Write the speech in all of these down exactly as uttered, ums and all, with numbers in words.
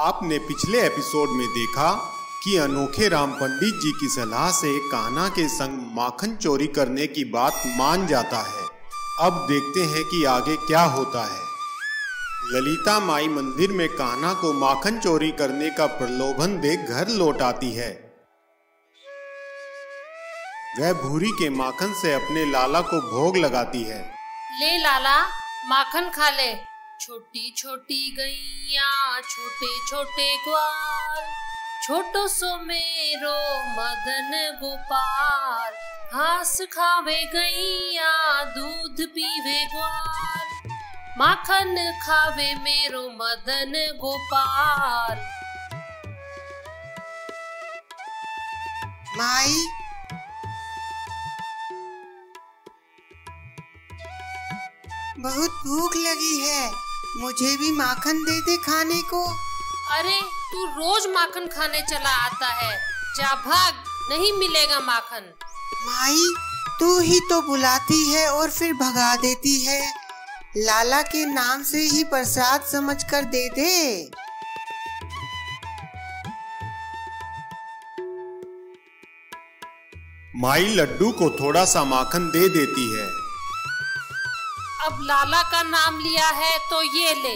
आपने पिछले एपिसोड में देखा कि अनोखे राम पंडित जी की सलाह से कान्हा के संग माखन चोरी करने की बात मान जाता है। अब देखते हैं कि आगे क्या होता है। ललिता माई मंदिर में कान्हा को माखन चोरी करने का प्रलोभन देख घर लौट आती है। वह भूरी के माखन से अपने लाला को भोग लगाती है। ले लाला, माखन खा ले। छोटी छोटी गैया, छोटे छोटे ग्वाल, छोटो सो मेरो मदन गोपाल। घास खावे गैया, दूध पीवे ग्वाल, माखन खावे मेरो मदन गोपाल। माई, बहुत भूख लगी है, मुझे भी माखन दे दे खाने को। अरे तू रोज माखन खाने चला आता है, जा भाग, नहीं मिलेगा माखन। माई, तू ही तो बुलाती है और फिर भगा देती है। लाला के नाम से ही प्रसाद समझकर दे दे। माई लड्डू को थोड़ा सा माखन दे देती है। अब लाला का नाम लिया है तो ये ले।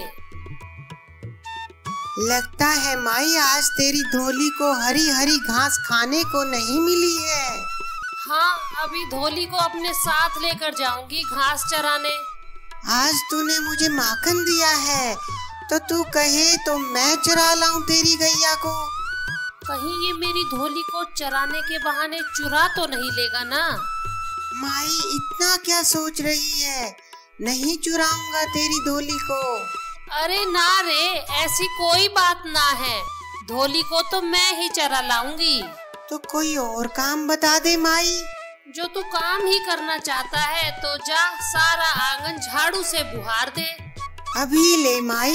लगता है माई आज तेरी धोली को हरी हरी घास खाने को नहीं मिली है। हाँ, अभी धोली को अपने साथ लेकर जाऊंगी घास चराने। आज तूने मुझे माखन दिया है तो तू कहे तो मैं चरा लाऊं तेरी गैया को। कहीं ये मेरी धोली को चराने के बहाने चुरा तो नहीं लेगा ना? माई इतना क्या सोच रही है, नहीं चुराऊंगा तेरी धोली को। अरे ना रे, ऐसी कोई बात ना है, धोली को तो मैं ही चरा लाऊंगी। तो कोई और काम बता दे माई। जो तू काम ही करना चाहता है तो जा सारा आंगन झाड़ू से बुहार दे। अभी ले माई।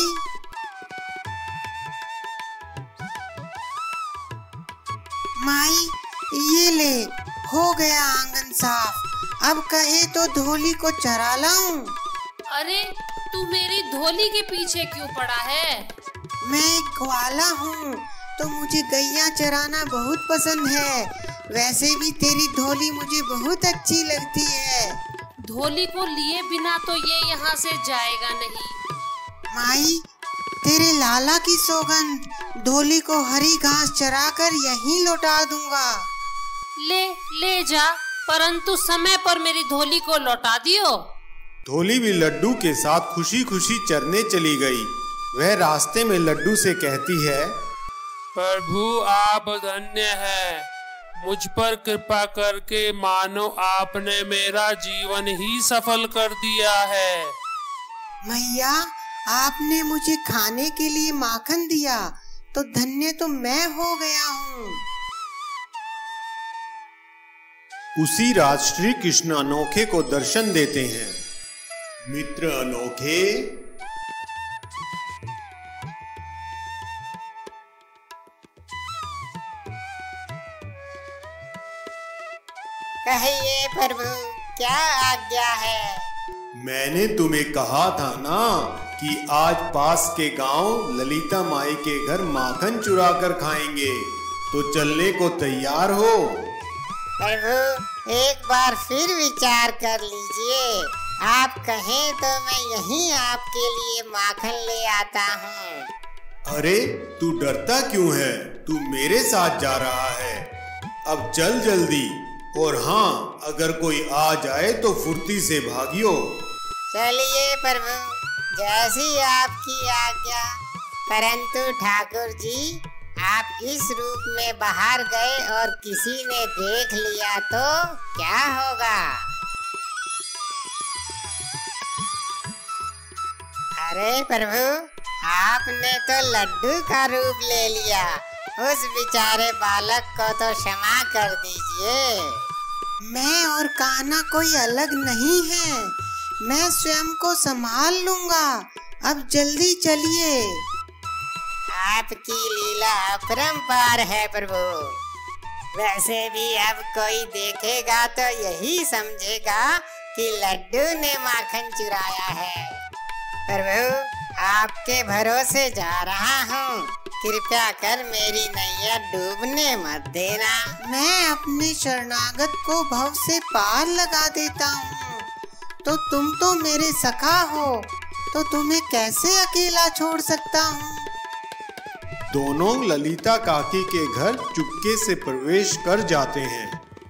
माई ये ले, हो गया आंगन साफ। अब कहे तो धोली को चरा लाऊं। अरे तू मेरी धोली के पीछे क्यों पड़ा है? मैं एक ग्वाला हूँ तो मुझे गैया चराना बहुत पसंद है। वैसे भी तेरी धोली मुझे बहुत अच्छी लगती है। धोली को लिए बिना तो ये यहाँ से जाएगा नहीं। माई, तेरे लाला की सौगंध, धोली को हरी घास चराकर यहीं लौटा दूंगा। ले ले जा, परंतु समय पर मेरी धोली को लौटा दियो। धोली भी लड्डू के साथ खुशी खुशी चरने चली गई। वह रास्ते में लड्डू से कहती है, प्रभु आप धन्य हैं, मुझ पर कृपा करके मानो आपने मेरा जीवन ही सफल कर दिया है। मैया, आपने मुझे खाने के लिए माखन दिया तो धन्य तो मैं हो गया हूँ। उसी रात श्री कृष्ण अनोखे को दर्शन देते हैं। मित्र अनोखे, कहिए प्रभु, क्या आज्ञा है? मैंने तुम्हें कहा था ना कि आज पास के गांव ललिता माई के घर माखन चुरा कर खाएंगे, तो चलने को तैयार हो? प्रभु, एक बार फिर विचार कर लीजिए। आप कहें तो मैं यहीं आपके लिए माखन ले आता हूँ। अरे तू डरता क्यों है? तू मेरे साथ जा रहा है। अब चल जल्दी, और हाँ, अगर कोई आ जाए तो फुर्ती से भागियो। चलिए प्रभु, जैसी आपकी आज्ञा। परंतु ठाकुर जी, आप इस रूप में बाहर गए और किसी ने देख लिया तो क्या होगा? अरे प्रभु, आपने तो लड्डू का रूप ले लिया। उस बेचारे बालक को तो क्षमा कर दीजिए। मैं और कान्हा कोई अलग नहीं है, मैं स्वयं को संभाल लूंगा। अब जल्दी चलिए। आपकी लीला अपरंपार है प्रभु। वैसे भी अब कोई देखेगा तो यही समझेगा कि लड्डू ने माखन चुराया है। प्रभु, आपके भरोसे जा रहा हूँ, कृपया कर मेरी नैया डूबने मत देना। मैं अपने शरणागत को भव से पार लगा देता हूँ, तो तुम तो मेरे सखा हो, तो तुम्हें कैसे अकेला छोड़ सकता हूँ। दोनों ललिता काकी के घर चुपके से प्रवेश कर जाते हैं।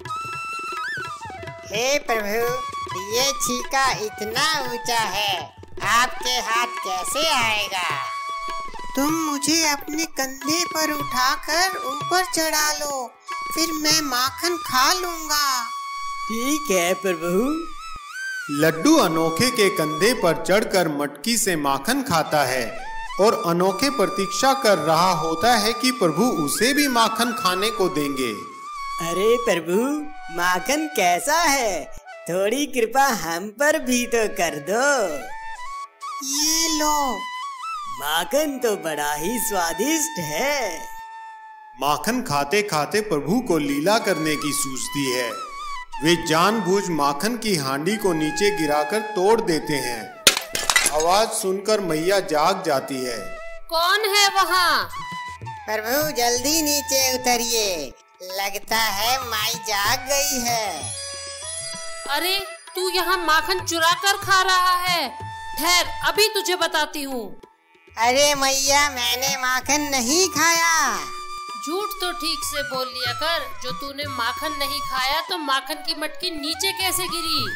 हे प्रभु, ये छीका इतना ऊंचा है, आपके हाथ कैसे आएगा? तुम मुझे अपने कंधे पर उठाकर ऊपर चढ़ा लो, फिर मैं माखन खा लूंगा। ठीक है प्रभु। लड्डू अनोखे के कंधे पर चढ़कर मटकी से माखन खाता है और अनोखे प्रतीक्षा कर रहा होता है कि प्रभु उसे भी माखन खाने को देंगे। अरे प्रभु, माखन कैसा है? थोड़ी कृपा हम पर भी तो कर दो। ये लो। माखन तो बड़ा ही स्वादिष्ट है। माखन खाते खाते प्रभु को लीला करने की सूझती है। वे जानबूझ माखन की हांडी को नीचे गिराकर तोड़ देते हैं। आवाज सुनकर मैया जाग जाती है। कौन है वहाँ? प्रभु जल्दी नीचे उतरिए, लगता है माई जाग गई है। अरे तू यहाँ माखन चुरा कर खा रहा है। ठहर, अभी तुझे बताती हूँ। अरे मैया, मैंने माखन नहीं खाया। झूठ तो ठीक से बोल लिया कर। जो तूने माखन नहीं खाया तो माखन की मटकी नीचे कैसे गिरी?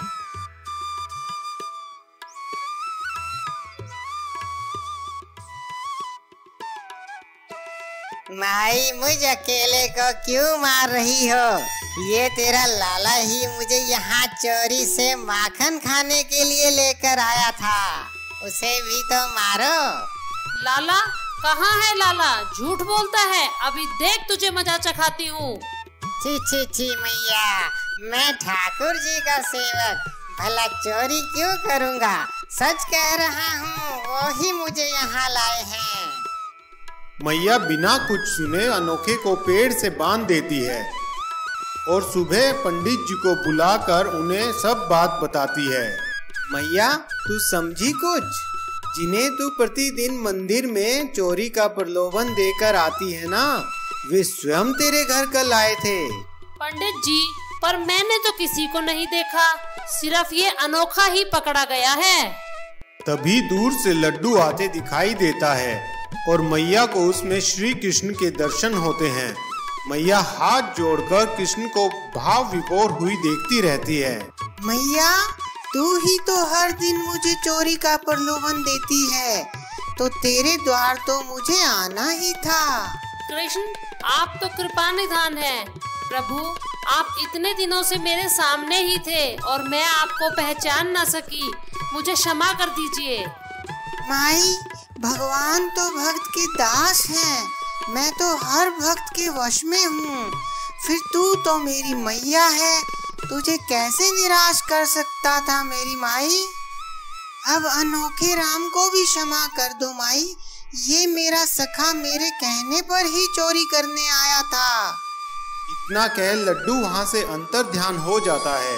माई, मुझ अकेले को क्यों मार रही हो? ये तेरा लाला ही मुझे यहाँ चोरी से माखन खाने के लिए लेकर आया था, उसे भी तो मारो। लाला? कहाँ है लाला? झूठ बोलता है। अभी देख तुझे मजा चखाती हूँ। छी छी छी मैया, मैं ठाकुर जी का सेवक, भला चोरी क्यों करूँगा? सच कह रहा हूँ, वो ही मुझे यहाँ लाए हैं। मैया बिना कुछ सुने अनोखे को पेड़ से बांध देती है और सुबह पंडित जी को बुलाकर उन्हें सब बात बताती है। मैया, तू समझी कुछ? जिन्हें तू प्रतिदिन मंदिर में चोरी का प्रलोभन देकर आती है ना, वे स्वयं तेरे घर कल आए थे। पंडित जी, पर मैंने तो किसी को नहीं देखा, सिर्फ ये अनोखा ही पकड़ा गया है। तभी दूर से लड्डू आते दिखाई देता है और मैया को उसमें श्री कृष्ण के दर्शन होते हैं। मैया हाथ जोड़कर कृष्ण को भाव विभोर हुई देखती रहती है। मैया, तू ही तो हर दिन मुझे चोरी का प्रलोभन देती है, तो तेरे द्वार तो मुझे आना ही था। कृष्ण, आप तो कृपा निधान है। प्रभु, आप इतने दिनों से मेरे सामने ही थे और मैं आपको पहचान न सकी, मुझे क्षमा कर दीजिए। माई, भगवान तो भक्त के दास हैं, मैं तो हर भक्त के वश में हूँ। फिर तू तो मेरी मैया है, तुझे कैसे निराश कर सकता था मेरी माई। अब अनोखे राम को भी क्षमा कर दो माई, ये मेरा सखा मेरे कहने पर ही चोरी करने आया था। इतना कह लड्डू वहाँ से अंतर ध्यान हो जाता है।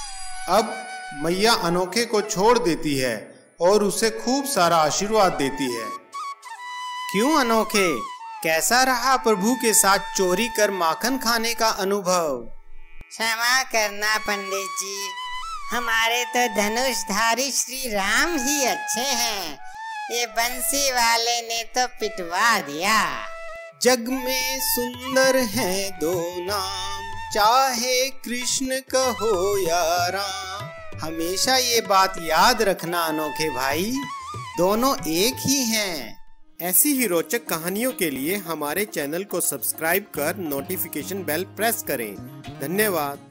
अब मैया अनोखे को छोड़ देती है और उसे खूब सारा आशीर्वाद देती है। क्यों अनोखे, कैसा रहा प्रभु के साथ चोरी कर माखन खाने का अनुभव? क्षमा करना पंडित जी, हमारे तो धनुषधारी श्री राम ही अच्छे हैं, ये बंसी वाले ने तो पिटवा दिया। जग में सुंदर हैं दो नाम, चाहे कृष्ण कहो या राम। हमेशा ये बात याद रखना अनोखे भाई, दोनों एक ही हैं। ऐसी ही रोचक कहानियों के लिए हमारे चैनल को सब्सक्राइब कर नोटिफिकेशन बेल प्रेस करें। धन्यवाद।